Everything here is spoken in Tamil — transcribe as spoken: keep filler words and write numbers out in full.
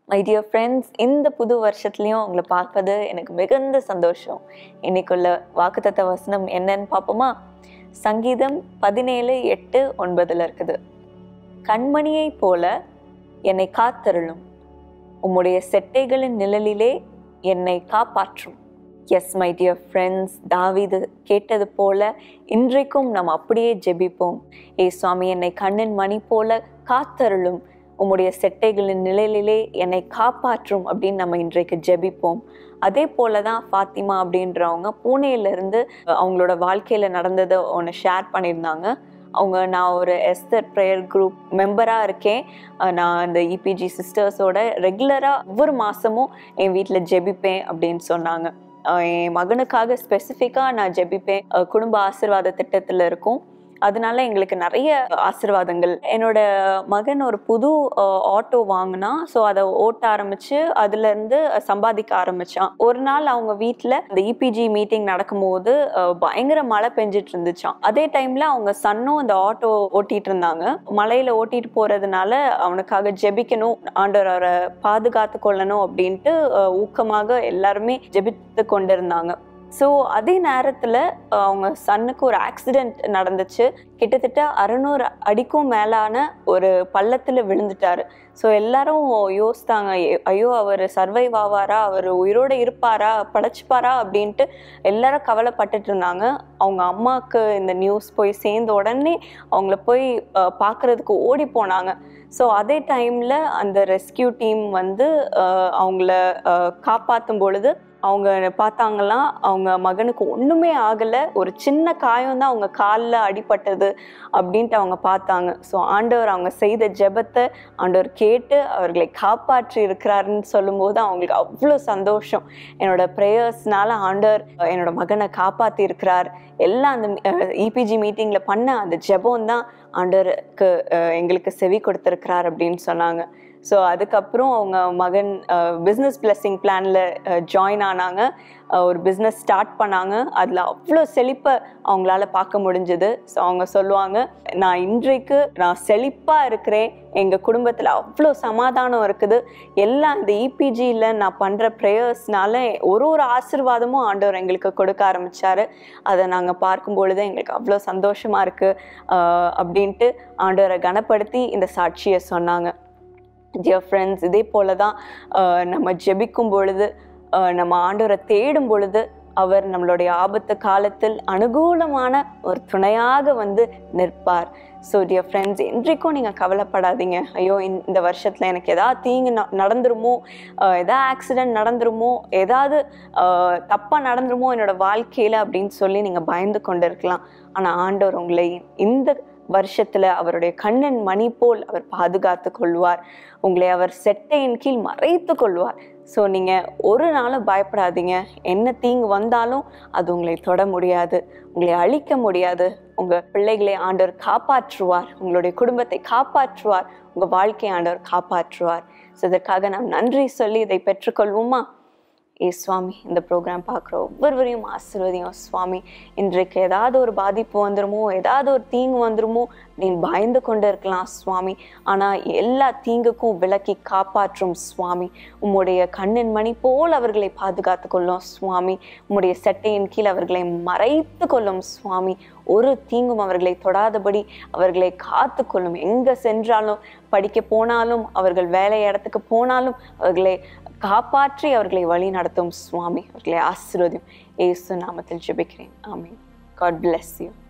மை டியர் ஃப்ரெண்ட்ஸ், இந்த புது வருஷத்துலையும் உங்களை பார்ப்பது எனக்கு மிகுந்த சந்தோஷம். இன்னைக்குள்ள வாக்குத்தத்த வசனம் என்னன்னு பார்ப்போமா? சங்கீதம் பதினேழு எட்டு ஒன்பதுல இருக்குது. கண்மணியை போல என்னை காத்தருளும், உம்முடைய செட்டைகளின் நிழலிலே என்னை காப்பாற்றும். எஸ் மை டியர் ஃப்ரெண்ட்ஸ், தாவீது கேட்டது போல இன்றைக்கும் நம்ம அப்படியே ஜெபிப்போம். ஏ சுவாமி, என்னை கண்ணின் மணி போல காத்தருளும், உம்முடைய செட்டைகளின் நிழலிலே என்னை காப்பாற்றும் அப்படின்னு நம்ம இன்றைக்கு ஜெபிப்போம். அதே போல தான் ஃபாத்திமா அப்படின்றவங்க பூனேலேருந்து அவங்களோட வாழ்க்கையில் நடந்ததை ஒன்று ஷேர் பண்ணியிருந்தாங்க. அவங்க, நான் ஒரு எஸ்தர் ப்ரேயர் குரூப் மெம்பராக இருக்கேன். நான் அந்த இபிஜி சிஸ்டர்ஸோட ரெகுலராக ஒவ்வொரு மாதமும் என் வீட்டில் ஜெபிப்பேன் அப்படின்னு சொன்னாங்க. என் மகனுக்காக ஸ்பெசிஃபிக்காக நான் ஜெபிப்பேன். குடும்ப ஆசீர்வாத திட்டத்தில் இருக்கும், அதனால எங்களுக்கு நிறைய ஆசீர்வாதங்கள். என்னோட மகன் ஒரு புது ஆட்டோ வாங்கினா, ஸோ அதை ஓட்ட ஆரம்பிச்சு அதுல இருந்து சம்பாதிக்க ஆரம்பிச்சான். ஒரு நாள் அவங்க வீட்டில் இந்த இபிஜி மீட்டிங் நடக்கும்போது பயங்கர மழை பெஞ்சிட்டு இருந்துச்சான். அதே டைம்ல அவங்க சன்னும் இந்த ஆட்டோ ஓட்டிட்டு இருந்தாங்க. மழையில ஓட்டிட்டு போறதுனால அவனுக்காக ஜெபிக்கணும், ஆண்டவர் அவரை பாதுகாத்து கொள்ளணும் அப்படின்ட்டு ஊக்கமாக எல்லாருமே ஜெபித்து கொண்டிருந்தாங்க. ஸோ அதே நேரத்தில் அவங்க சன்னுக்கு ஒரு ஆக்சிடெண்ட் நடந்துச்சு. கிட்டத்தட்ட அறுநூறு அடிக்கும் மேலான ஒரு பள்ளத்தில் விழுந்துட்டாரு. ஸோ எல்லாரும் யோசித்தாங்க, ஐயோ அவர் சர்வைவ் ஆவாரா, அவர் உயிரோடு இருப்பாரா, படைச்சிப்பாரா அப்படின்ட்டு எல்லாரும் கவலைப்பட்டுட்டு இருந்தாங்க. அவங்க அம்மாவுக்கு இந்த நியூஸ் போய் சேர்ந்த உடனே அவங்கள போய் பார்க்குறதுக்கு ஓடி போனாங்க. ஸோ அதே டைமில் அந்த ரெஸ்கியூ டீம் வந்து அவங்கள காப்பாற்றும் பொழுது அவங்க பார்த்தாங்களாம், அவங்க மகனுக்கு ஒன்றுமே ஆகலை, ஒரு சின்ன காயம் தான் அவங்க காலில் அடிபட்டது அப்படின்ட்டு அவங்க பார்த்தாங்க. ஸோ ஆண்டவர் அவங்க செய்த ஜெபத்தை ஆண்டவர் கேட்டு அவர்களை காப்பாற்றி இருக்கிறாருன்னு சொல்லும்போது அவங்களுக்கு அவ்வளோ சந்தோஷம். என்னோட ப்ரேயர்ஸ்னால ஆண்டவர் என்னோட மகனை காப்பாற்றி இருக்கிறார். எல்லாம் அந்த இபிஜி மீட்டிங்கில் பண்ண அந்த ஜெபம் தான் ஆண்டவருக்கு எங்களுக்கு செவி கொடுத்துருக்கிறார் அப்படின்னு சொன்னாங்க. ஸோ அதுக்கப்புறம் அவங்க மகன் பிஸ்னஸ் பிளஸிங் பிளானில் ஜாயின் ஆனாங்க, ஒரு பிஸ்னஸ் ஸ்டார்ட் பண்ணாங்க. அதில் அவ்வளோ செழிப்பை அவங்களால பார்க்க முடிஞ்சுது. ஸோ அவங்க சொல்லுவாங்க, நான் இன்றைக்கு நான் செழிப்பாக இருக்கிறேன், எங்கள் குடும்பத்தில் அவ்வளோ சமாதானம் இருக்குது, எல்லாம் இந்த இபிஜியில் நான் பண்ணுற ப்ரேயர்ஸ்னால ஒரு ஒரு ஆசீர்வாதமும் ஆண்டவர் எங்களுக்கு கொடுக்க ஆரம்பித்தார். அதை நாங்கள் பார்க்கும் பொழுது எங்களுக்கு அவ்வளோ சந்தோஷமாக இருக்குது அப்படின்ட்டு ஆண்டவரை கனப்படுத்தி இந்த சாட்சியை சொன்னாங்க. டியர் ஃப்ரெண்ட்ஸ், இதே போல தான் நம்ம ஜெபிக்கும் பொழுது, நம்ம ஆண்டவரை தேடும் பொழுது அவர் நம்மளுடைய ஆபத்து காலத்தில் அனுகூலமான ஒரு துணையாக வந்து நிற்பார். ஸோ டியர் ஃப்ரெண்ட்ஸ், இன்றைக்கும் நீங்கள் கவலைப்படாதீங்க, ஐயோ இந்த வருஷத்தில் எனக்கு எதாவது தீங்கு நடந்துருமோ, எதாவது ஆக்சிடெண்ட் நடந்துருமோ, ஏதாவது தப்பாக நடந்துருமோ என்னோடய வாழ்க்கையில் அப்படின்னு சொல்லி நீங்கள் பயந்து கொண்டு இருக்கலாம். ஆனால் ஆண்டவர் உங்களை இந்த வருஷத்துல அவருடைய கண்ணின் மணி போல் அவர் பாதுகாத்து கொள்வார். உங்களை அவர் செட்டையின் கீழ் மறைத்து கொள்வார். ஸோ நீங்கள் ஒரு நாளும் பயப்படாதீங்க. என்ன தீங்கு வந்தாலும் அது உங்களை தொட முடியாது, உங்களை அழிக்க முடியாது. உங்கள் பிள்ளைகளை ஆண்டவர் காப்பாற்றுவார், உங்களுடைய குடும்பத்தை காப்பாற்றுவார், உங்கள் வாழ்க்கையை ஆண்டவர் காப்பாற்றுவார். ஸோ இதற்காக நாம் நன்றி சொல்லி இதை பெற்றுக்கொள்வோமா? ஏ சுவாமி, இந்த ப்ரோக்ராம் பார்க்குற ஒவ்வொருவரையும் ஆசீர்வதியும் சுவாமி. இன்றைக்கு ஏதாவது ஒரு பாதிப்பு வந்துருமோ, ஏதாவது ஒரு தீங்கு வந்துருமோ அப்படின்னு பயந்து கொண்டு இருக்கலாம் சுவாமி. ஆனால் எல்லா தீங்குக்கும் விலக்கி காப்பாற்றும் சுவாமி. உம்முடைய கண்ணின் மணி போல் அவர்களை பாதுகாத்து கொள்ளும் சுவாமி. உம்முடைய செட்டையின் கீழ் அவர்களை மறைத்து கொள்ளும் சுவாமி. ஒரு தீங்கும் அவர்களை தொடாதபடி அவர்களை காத்து கொள்ளும். எங்கே சென்றாலும், படிக்க போனாலும், அவர்கள் வேலை இடத்துக்கு போனாலும் அவர்களை காப்பாற்றி அவர்களை வழி நடத்தும் சுவாமி. அவர்களை ஆசீர்வதியும். இயேசு நாமத்தில் ஜெபிக்கிறேன். ஆமென். God bless you.